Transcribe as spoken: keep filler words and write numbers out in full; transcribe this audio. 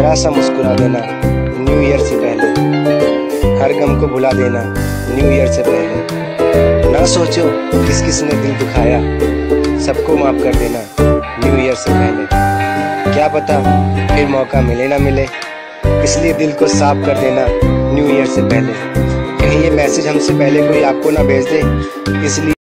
जरा सा मुस्कुरा देना न्यू ईयर से पहले, हर गम को भुला देना न्यू ईयर से पहले। ना सोचो किस किस ने दिल दुखाया, सबको माफ कर देना न्यू ईयर से पहले। क्या पता फिर मौका मिले ना मिले, इसलिए दिल को साफ कर देना न्यू ईयर से पहले। कहीं ये मैसेज हमसे पहले कोई आपको ना भेज दे, इसलिए